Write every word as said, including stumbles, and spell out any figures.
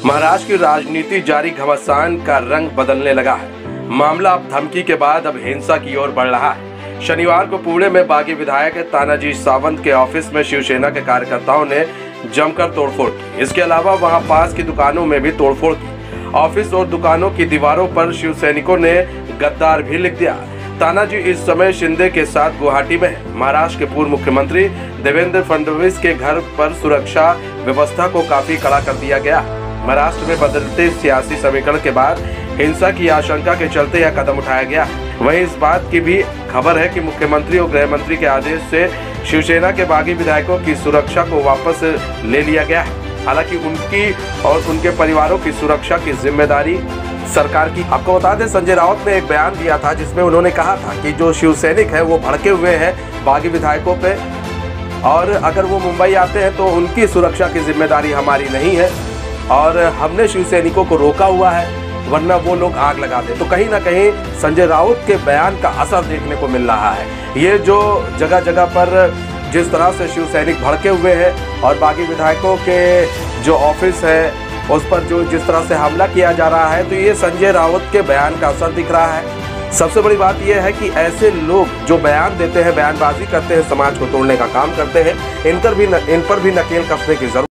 महाराष्ट्र की राजनीति जारी घमासान का रंग बदलने लगा है। मामला अब धमकी के बाद अब हिंसा की ओर बढ़ रहा है। शनिवार को पुणे में बागी विधायक तानाजी सावंत के ऑफिस में शिवसेना के कार्यकर्ताओं ने जमकर तोड़फोड़ की। इसके अलावा वहां पास की दुकानों में भी तोड़फोड़ की। ऑफिस और दुकानों की दीवारों पर शिव सैनिकों ने गद्दार भी लिख दिया। तानाजी इस समय शिंदे के साथ गुवाहाटी में है। महाराष्ट्र के पूर्व मुख्यमंत्री देवेंद्र फडणवीस के घर पर सुरक्षा व्यवस्था को काफी कड़ा कर दिया गया। महाराष्ट्र में बदलते सियासी समीकरण के बाद हिंसा की आशंका के चलते यह कदम उठाया गया। वहीं इस बात की भी खबर है कि मुख्यमंत्री और गृह मंत्री के आदेश से शिवसेना के बागी विधायकों की सुरक्षा को वापस ले लिया गया है। हालांकि उनकी और उनके परिवारों की सुरक्षा की जिम्मेदारी सरकार की। आपको बता दें, संजय राउत ने एक बयान दिया था जिसमें उन्होंने कहा था कि जो शिव सैनिक है वो भड़के हुए हैं बागी विधायकों पे, और अगर वो मुंबई आते हैं तो उनकी सुरक्षा की जिम्मेदारी हमारी नहीं है और हमने शिव सैनिकों को रोका हुआ है, वरना वो लोग आग लगा दें। तो कहीं ना कहीं संजय राउत के बयान का असर देखने को मिल रहा है। ये जो जगह जगह पर जिस तरह से शिव सैनिक भड़के हुए हैं और बागी विधायकों के जो ऑफिस है उस पर जो जिस तरह से हमला किया जा रहा है, तो ये संजय राउत के बयान का असर दिख रहा है। सबसे बड़ी बात यह है कि ऐसे लोग जो बयान देते हैं, बयानबाजी करते हैं, समाज को तोड़ने का काम करते हैं, इन पर भी इन पर भी नकेल कसने की जरूरत